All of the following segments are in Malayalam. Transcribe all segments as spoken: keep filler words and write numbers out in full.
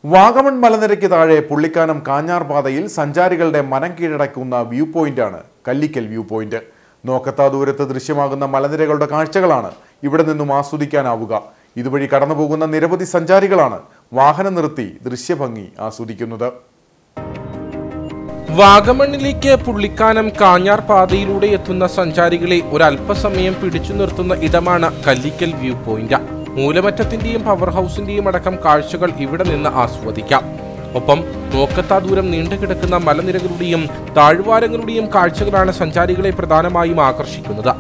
വാഗമൺ മലനിരയ്ക്ക് താഴെ പുള്ളിക്കാനം കാഞ്ഞാർ പാതയിൽ സഞ്ചാരികളുടെ മനം കീഴടക്കുന്ന വ്യൂ പോയിന്റാണ് കല്ലിക്കൽ വ്യൂ പോയിന്റ്. നോക്കത്താ ദൂരത്ത് ദൃശ്യമാകുന്ന മലനിരകളുടെ കാഴ്ചകളാണ് ഇവിടെ നിന്നും ആസ്വദിക്കാനാവുക. ഇതുവഴി കടന്നുപോകുന്ന നിരവധി സഞ്ചാരികളാണ് വാഹനം നിർത്തി ദൃശ്യഭംഗി ആസ്വദിക്കുന്നത്. വാഗമണിലേക്ക് പുള്ളിക്കാനം കാഞ്ഞാർ പാതയിലൂടെ എത്തുന്ന സഞ്ചാരികളെ ഒരല്പസമയം പിടിച്ചു നിർത്തുന്ന ഇടമാണ് കല്ലിക്കൽ വ്യൂ പോയിന്റ്. മൂലമറ്റത്തിന്റെയും പവർ ഹൗസിന്റെയും അടക്കം കാഴ്ചകൾ ഇവിടെ നിന്ന് ആസ്വദിക്കാം. ഒപ്പം നോക്കത്താ ദൂരം നീണ്ടുകിടക്കുന്ന മലനിരകളുടെയും താഴ്വാരങ്ങളുടെയും കാഴ്ചകളാണ് സഞ്ചാരികളെ പ്രധാനമായും ആകർഷിക്കുന്നത്.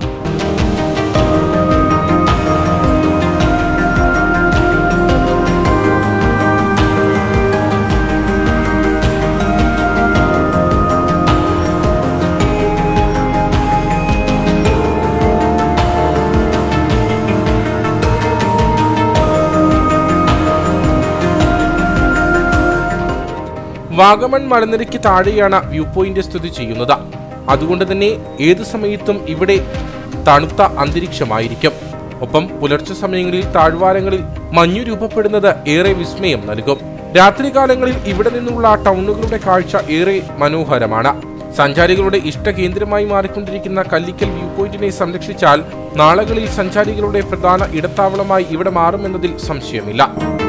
വാഗമൺ മലനിരയ്ക്ക് താഴെയാണ് വ്യൂ പോയിന്റ് സ്ഥിതി ചെയ്യുന്നത്. അതുകൊണ്ട് തന്നെ ഏതു സമയത്തും ഇവിടെ തണുത്ത അന്തരീക്ഷമായിരിക്കും. ഒപ്പം പുലർച്ചെ സമയങ്ങളിൽ താഴ്വാരങ്ങളിൽ മഞ്ഞു രൂപപ്പെടുന്നത് ഏറെ വിസ്മയം നൽകും. രാത്രികാലങ്ങളിൽ ഇവിടെ നിന്നുള്ള ടൗണുകളുടെ കാഴ്ച ഏറെ മനോഹരമാണ്. സഞ്ചാരികളുടെ ഇഷ്ടകേന്ദ്രമായി മാറിക്കൊണ്ടിരിക്കുന്ന കല്ലിക്കൽ വ്യൂ പോയിന്റിനെ സംരക്ഷിച്ചാൽ നാളുകളിൽ സഞ്ചാരികളുടെ പ്രധാന ഇടത്താവളമായി ഇവിടെ മാറുമെന്നതിൽ സംശയമില്ല.